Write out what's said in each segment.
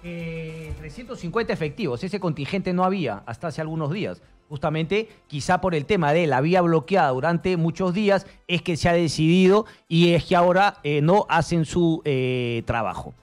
350 efectivos, ese contingente no había hasta hace algunos días. Justamente, quizá por el tema de la vía bloqueada durante muchos días, es que se ha decidido y es que ahora no hacen su trabajo.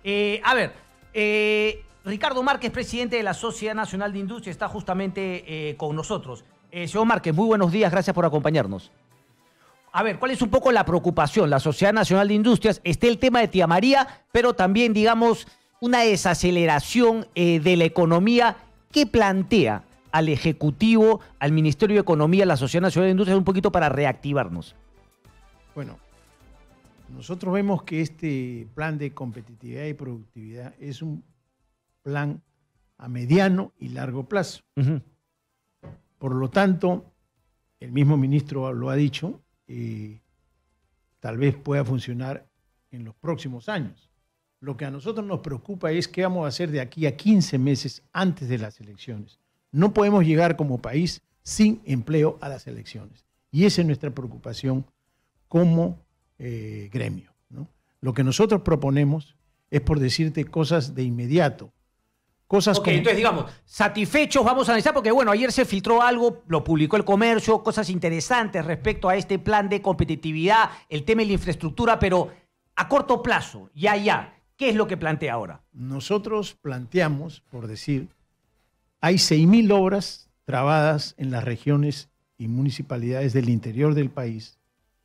Ricardo Márquez, presidente de la Sociedad Nacional de Industria, está justamente con nosotros. Señor Márquez, muy buenos días, gracias por acompañarnos. A ver, ¿cuál es un poco la preocupación? La Sociedad Nacional de Industrias, está el tema de Tía María, pero también, digamos, una desaceleración de la economía. ¿Qué plantea al Ejecutivo, al Ministerio de Economía, la Sociedad Nacional de Industrias, un poquito para reactivarnos? Bueno, nosotros vemos que este plan de competitividad y productividad es un plan a mediano y largo plazo. Por lo tanto, el mismo ministro lo ha dicho, tal vez pueda funcionar en los próximos años. Lo que a nosotros nos preocupa es qué vamos a hacer de aquí a 15 meses antes de las elecciones. No podemos llegar como país sin empleo a las elecciones. Y esa es nuestra preocupación como gremio, ¿no? Lo que nosotros proponemos es, por decirte, cosas de inmediato. Cosas como... Entonces, digamos, satisfechos vamos a analizar, porque bueno, ayer se filtró algo, lo publicó El Comercio, cosas interesantes respecto a este plan de competitividad, el tema de la infraestructura, pero a corto plazo, ya. ¿Qué es lo que plantea ahora? Nosotros planteamos, por decir, hay 6.000 obras trabadas en las regiones y municipalidades del interior del país,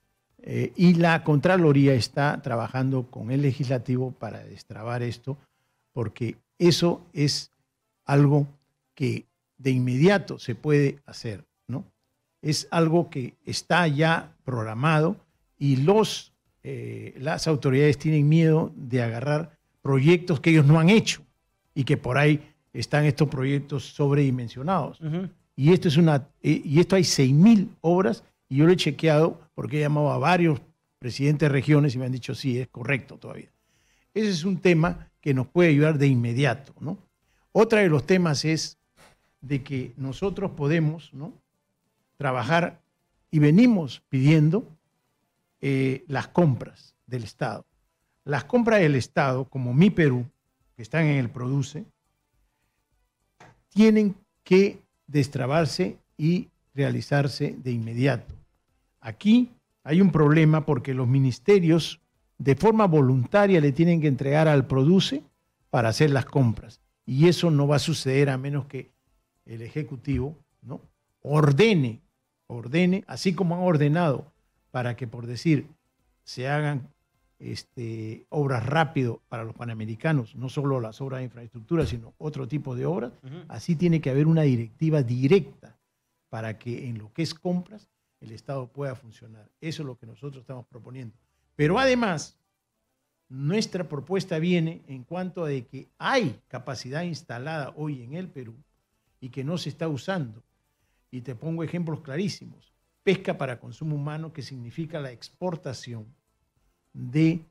y la Contraloría está trabajando con el Legislativo para destrabar esto, porque eso es algo que de inmediato se puede hacer, ¿no? Es algo que está ya programado y las autoridades tienen miedo de agarrar proyectos que ellos no han hecho y que por ahí están estos proyectos sobredimensionados. Y esto hay 6.000 obras y yo lo he chequeado porque he llamado a varios presidentes de regiones y me han dicho sí, es correcto todavía. Ese es un tema que nos puede ayudar de inmediato, ¿no? Otra de los temas es de que nosotros podemos, ¿no?, trabajar y venimos pidiendo las compras del Estado. Las compras del Estado, como Mi Perú, que están en el Produce, tienen que destrabarse y realizarse de inmediato. Aquí hay un problema porque los ministerios de forma voluntaria le tienen que entregar al Produce para hacer las compras. Y eso no va a suceder a menos que el Ejecutivo, ¿no?, ordene, así como han ordenado para que, por decir, se hagan obras rápido para los panamericanos, no solo las obras de infraestructura, sino otro tipo de obras. Así tiene que haber una directiva directa para que en lo que es compras el Estado pueda funcionar. Eso es lo que nosotros estamos proponiendo. Pero además, nuestra propuesta viene en cuanto a de que hay capacidad instalada hoy en el Perú y que no se está usando. Y te pongo ejemplos clarísimos. Pesca para consumo humano, que significa la exportación de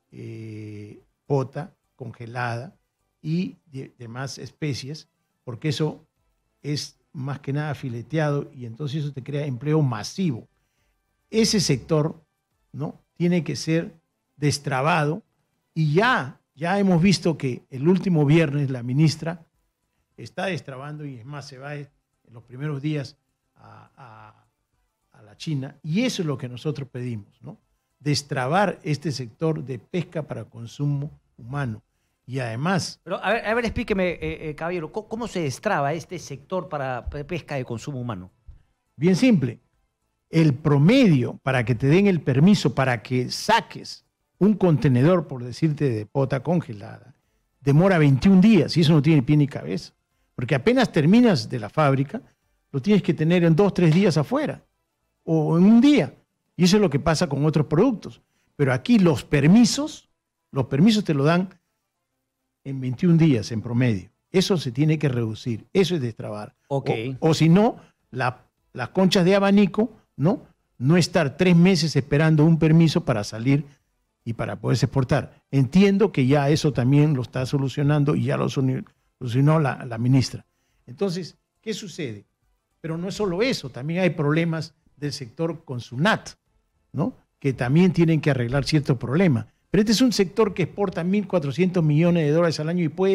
pota congelada y demás especies, porque eso es más que nada fileteado y entonces eso te crea empleo masivo. Ese sector, ¿no?, tiene que ser destrabado y ya hemos visto que el último viernes la ministra está destrabando y es más, se va en los primeros días a la China, y eso es lo que nosotros pedimos, ¿no?, destrabar este sector de pesca para consumo humano. Y además... Pero a ver, explíqueme, caballero, ¿cómo se destraba este sector para pesca de consumo humano? Bien simple. El promedio para que te den el permiso para que saques un contenedor, por decirte, de pota congelada, demora 21 días y eso no tiene pie ni cabeza. Porque apenas terminas de la fábrica, lo tienes que tener en 2 o 3 días afuera o en un día. Y eso es lo que pasa con otros productos. Pero aquí los permisos te lo dan en 21 días en promedio. Eso se tiene que reducir. Eso es destrabar. Okay. O si no, las conchas de abanico, ¿no? No estar 3 meses esperando un permiso para salir y para poderse exportar. Entiendo que ya eso también lo está solucionando y ya lo solucionó la ministra. Entonces, ¿qué sucede? Pero no es solo eso, también hay problemas del sector con SUNAT, ¿no?, que también tienen que arreglar ciertos problemas. Pero este es un sector que exporta $1.400 millones al año y puede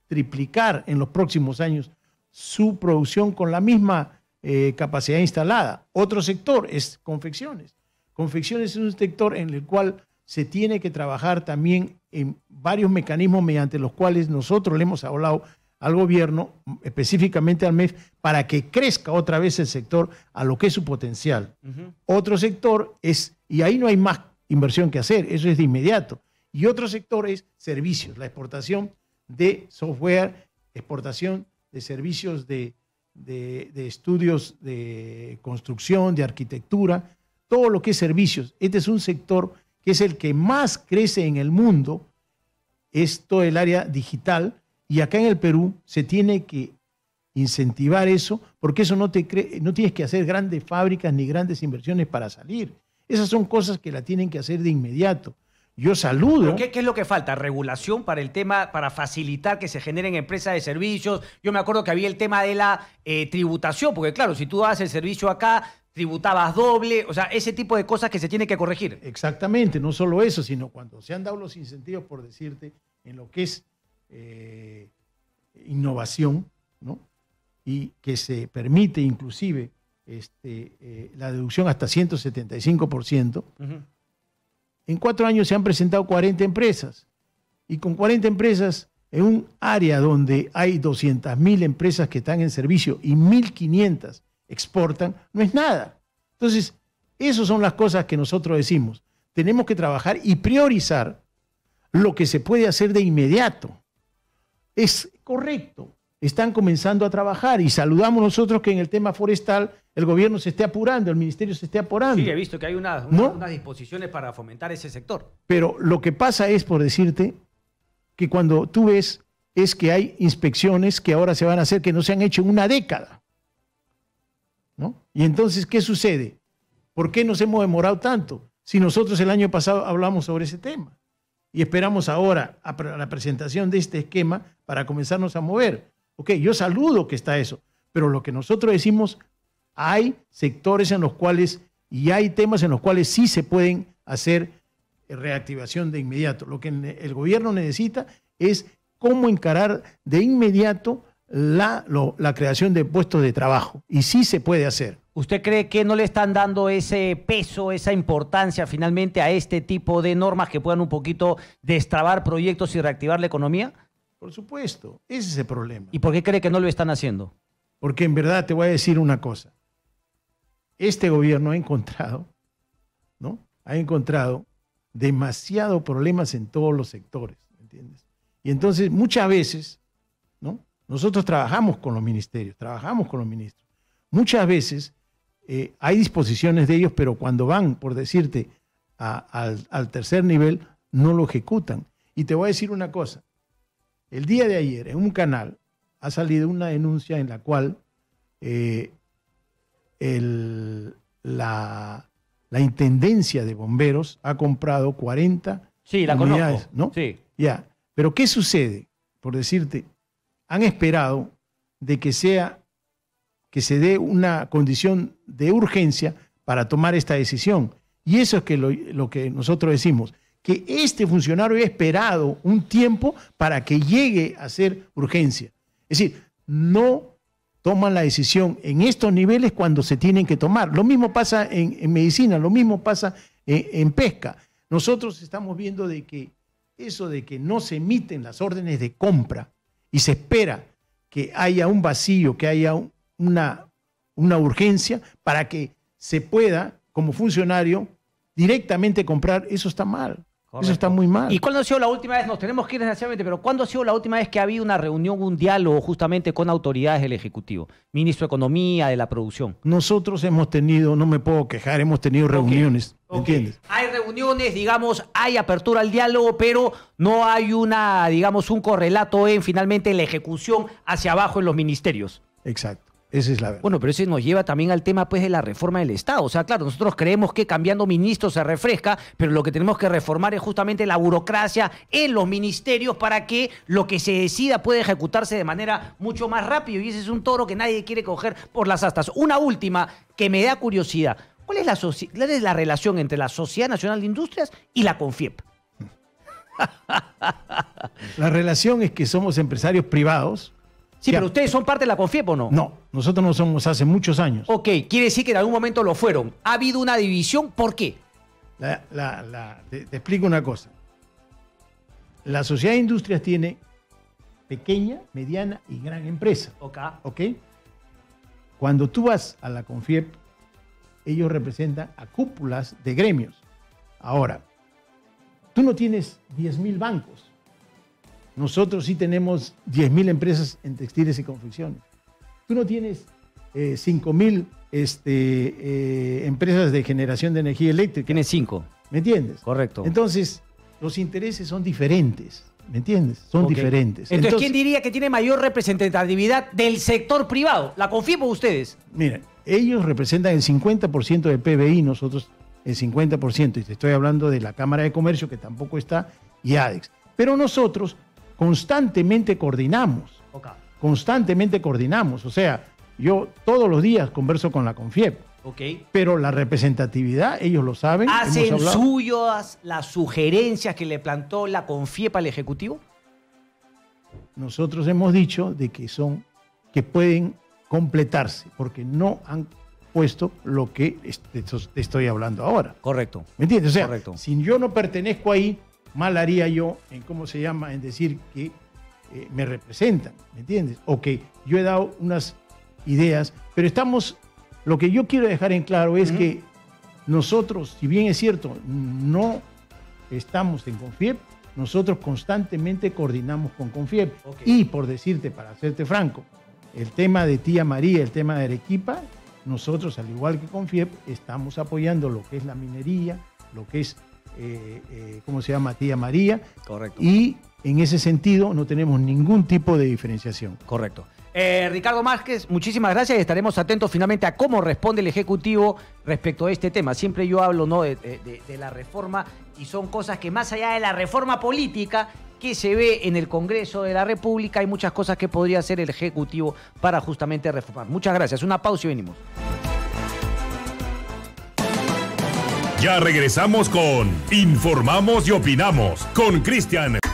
triplicar en los próximos años su producción con la misma capacidad instalada. Otro sector es confecciones. Confecciones es un sector en el cual se tiene que trabajar también en varios mecanismos mediante los cuales nosotros le hemos hablado al gobierno, específicamente al MEF, para que crezca otra vez el sector a lo que es su potencial. Otro sector es, y ahí no hay más inversión que hacer, eso es de inmediato. Y otro sector es servicios, la exportación de software, exportación de servicios de estudios de construcción, de arquitectura, todo lo que es servicios. Este es un sector que es el que más crece en el mundo, es todo el área digital, y acá en el Perú se tiene que incentivar eso, porque eso no tienes que hacer grandes fábricas ni grandes inversiones para salir. Esas son cosas que la tienen que hacer de inmediato. Yo saludo. ¿Qué es lo que falta? ¿Regulación para el tema, para facilitar que se generen empresas de servicios? Yo me acuerdo que había el tema de la tributación, porque claro, si tú das el servicio acá, tributabas doble, o sea, ese tipo de cosas que se tiene que corregir. Exactamente, no solo eso, sino cuando se han dado los incentivos, por decirte, en lo que es innovación, ¿no? Y que se permite inclusive la deducción hasta 175%. En 4 años se han presentado 40 empresas, y con 40 empresas en un área donde hay 200.000 empresas que están en servicio y 1.500 exportan, no es nada. Entonces, esas son las cosas que nosotros decimos. Tenemos que trabajar y priorizar lo que se puede hacer de inmediato. Es correcto, están comenzando a trabajar, y saludamos nosotros que en el tema forestal el gobierno se esté apurando, el ministerio se esté apurando. Sí, he visto que hay unas disposiciones para fomentar ese sector. Pero lo que pasa es, por decirte, que cuando tú ves, es que hay inspecciones que ahora se van a hacer que no se han hecho en una década, ¿no? Y entonces, ¿qué sucede? ¿Por qué nos hemos demorado tanto? Si nosotros el año pasado hablamos sobre ese tema y esperamos ahora a la presentación de este esquema para comenzarnos a mover. Ok, yo saludo que está eso, pero lo que nosotros decimos, hay sectores en los cuales y hay temas en los cuales sí se pueden hacer reactivación de inmediato. Lo que el gobierno necesita es cómo encarar de inmediato la creación de puestos de trabajo, y sí se puede hacer. ¿Usted cree que no le están dando ese peso, esa importancia finalmente a este tipo de normas que puedan un poquito destrabar proyectos y reactivar la economía? Por supuesto, ese es el problema. ¿Y por qué cree que no lo están haciendo? Porque en verdad te voy a decir una cosa. Este gobierno ha encontrado demasiados problemas en todos los sectores, ¿entiendes? Y entonces muchas veces, ¿no? Nosotros trabajamos con los ministerios, trabajamos con los ministros. Muchas veces hay disposiciones de ellos, pero cuando van, por decirte, al tercer nivel, no lo ejecutan. Y te voy a decir una cosa. El día de ayer, en un canal, ha salido una denuncia en la cual la Intendencia de Bomberos ha comprado 40 unidades, ¿no? Sí. Ya. Pero ¿qué sucede? Por decirte, han esperado de que se dé una condición de urgencia para tomar esta decisión. Y eso es que lo que nosotros decimos, que este funcionario ha esperado un tiempo para que llegue a ser urgencia. Es decir, no toman la decisión en estos niveles cuando se tienen que tomar. Lo mismo pasa en medicina, lo mismo pasa en pesca. Nosotros estamos viendo de que eso de que no se emiten las órdenes de compra y se espera que haya un vacío, que haya una urgencia para que se pueda, como funcionario, directamente comprar, eso está mal. Correcto. Eso está muy mal. ¿Y cuándo ha sido la última vez? Nos tenemos que ir desgraciadamente, pero ¿cuándo ha sido la última vez que ha habido una reunión, un diálogo justamente con autoridades del Ejecutivo? Ministro de Economía, de la Producción. Nosotros hemos tenido, no me puedo quejar, hemos tenido reuniones, ¿entiendes? Hay reuniones, digamos, hay apertura al diálogo, pero no hay un correlato en finalmente la ejecución hacia abajo en los ministerios. Exacto. Esa es la verdad. Bueno, pero eso nos lleva también al tema pues de la reforma del Estado. O sea, claro, nosotros creemos que cambiando ministros se refresca, pero lo que tenemos que reformar es justamente la burocracia en los ministerios para que lo que se decida pueda ejecutarse de manera mucho más rápido. Y ese es un toro que nadie quiere coger por las astas. Una última que me da curiosidad. ¿Cuál es la relación entre la Sociedad Nacional de Industrias y la CONFIEP? La relación es que somos empresarios privados. Sí, pero ustedes son parte de la CONFIEP, ¿o no? No, nosotros no somos hace muchos años. Ok, quiere decir que en algún momento lo fueron. ¿Ha habido una división? ¿Por qué? Te explico una cosa. La Sociedad de Industrias tiene pequeña, mediana y gran empresa. ¿Ok? Cuando tú vas a la CONFIEP, ellos representan a cúpulas de gremios. Ahora, tú no tienes 10.000 bancos. Nosotros sí tenemos 10.000 empresas en textiles y confecciones. Tú no tienes 5.000 empresas de generación de energía eléctrica. Tienes 5. ¿Me entiendes? Correcto. Entonces, los intereses son diferentes. ¿Me entiendes? Son diferentes. Entonces, ¿quién diría que tiene mayor representatividad del sector privado? ¿La CONFIEP o ustedes? Miren, ellos representan el 50% del PBI, nosotros el 50%. Y te estoy hablando de la Cámara de Comercio, que tampoco está, y ADEX. Pero nosotros constantemente coordinamos. Constantemente coordinamos. O sea, yo todos los días converso con la CONFIEP. Pero la representatividad, ellos lo saben. ¿Hacen suyas las sugerencias que le plantó la CONFIEP al Ejecutivo? Nosotros hemos dicho de que pueden completarse, porque no han puesto lo que te estoy hablando ahora. Correcto. ¿Me entiendes? O sea, correcto. Si yo no pertenezco ahí, mal haría yo en en decir que me representan, ¿me entiendes? O que yo he dado unas ideas, pero lo que yo quiero dejar en claro es que nosotros, si bien es cierto, no estamos en CONFIEP, nosotros constantemente coordinamos con CONFIEP. Y por decirte, para hacerte franco, el tema de Tía María, el tema de Arequipa, nosotros, al igual que CONFIEP, estamos apoyando lo que es la minería, lo que es Tía María. Correcto. Y en ese sentido no tenemos ningún tipo de diferenciación. Correcto. Ricardo Márquez, muchísimas gracias y estaremos atentos finalmente a cómo responde el Ejecutivo respecto a este tema. Siempre yo hablo, ¿no?, de la reforma, y son cosas que más allá de la reforma política que se ve en el Congreso de la República, hay muchas cosas que podría hacer el Ejecutivo para justamente reformar. Muchas gracias. Una pausa y venimos. Ya regresamos con Informamos y Opinamos con Cristian